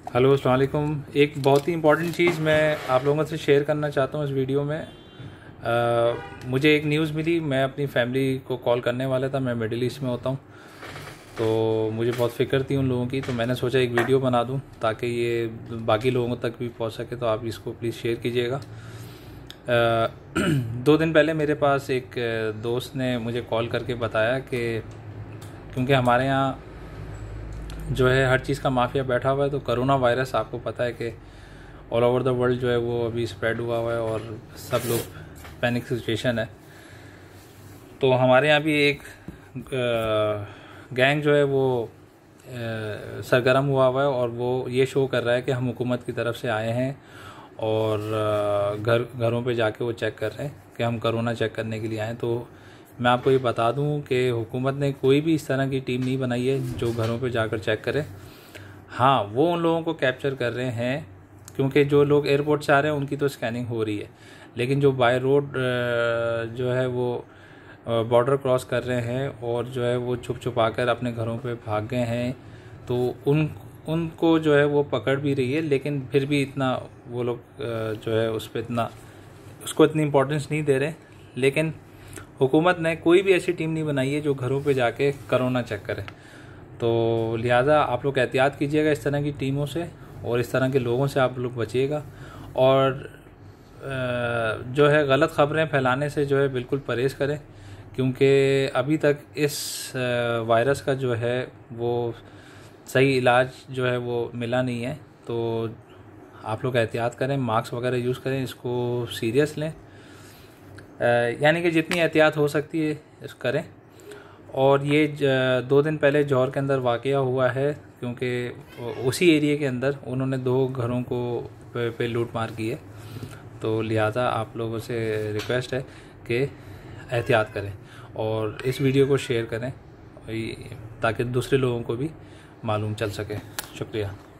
Hello अस्सलाम वालेकुम। एक बहुत ही इम्पॉर्टेंट चीज़ मैं आप लोगों से शेयर करना चाहता हूँ इस वीडियो में। मुझे एक न्यूज़ मिली, मैं अपनी फैमिली को कॉल करने वाला था। मैं मिडिल ईस्ट में होता हूँ, तो मुझे बहुत फ़िक्र थी उन लोगों की, तो मैंने सोचा एक वीडियो बना दूँ ताकि ये बाकी लोगों तक भी पहुँच सके। तो आप इसको प्लीज़ शेयर कीजिएगा। 2 दिन पहले मेरे पास एक दोस्त ने मुझे कॉल करके बताया कि क्योंकि हमारे यहाँ जो है हर चीज़ का माफिया बैठा हुआ है, तो कोरोना वायरस आपको पता है कि ऑल ओवर द वर्ल्ड जो है वो अभी स्प्रेड हुआ है और सब लोग पैनिक सिचुएशन है। तो हमारे यहाँ भी एक गैंग जो है वो सरगर्म हुआ है और वो ये शो कर रहा है कि हम हुकूमत की तरफ से आए हैं और घरों पे जाके वो चेक कर रहे हैं कि हम कोरोना चेक करने के लिए आए। तो मैं आपको ये बता दूं कि हुकूमत ने कोई भी इस तरह की टीम नहीं बनाई है जो घरों पे जाकर चेक करे। हाँ, वो उन लोगों को कैप्चर कर रहे हैं क्योंकि जो लोग एयरपोर्ट से आ रहे हैं उनकी तो स्कैनिंग हो रही है, लेकिन जो बाय रोड जो है वो बॉर्डर क्रॉस कर रहे हैं और जो है वो छुप छुपा कर अपने घरों पे भाग गए हैं, तो उनको जो है वो पकड़ भी रही है। लेकिन फिर भी इतना वो लोग जो है उसको इतनी इम्पोर्टेंस नहीं दे रहे। लेकिन हुकूमत ने कोई भी ऐसी टीम नहीं बनाई है जो घरों पे जाके कोरोना चेक करे। तो लिहाजा आप लोग एहतियात कीजिएगा इस तरह की टीमों से और इस तरह के लोगों से आप लोग बचिएगा। और जो है गलत ख़बरें फैलाने से जो है बिल्कुल परहेज़ करें, क्योंकि अभी तक इस वायरस का जो है वो सही इलाज जो है वो मिला नहीं है। तो आप लोग एहतियात करें, मास्क वगैरह यूज़ करें, इसको सीरियस लें, यानी कि जितनी एहतियात हो सकती है इस करें। और ये 2 दिन पहले जौहर के अंदर वाक़या हुआ है, क्योंकि उसी एरिया के अंदर उन्होंने 2 घरों को पे लूट मार की है। तो लिहाजा आप लोगों से रिक्वेस्ट है कि एहतियात करें और इस वीडियो को शेयर करें ताकि दूसरे लोगों को भी मालूम चल सके। शुक्रिया।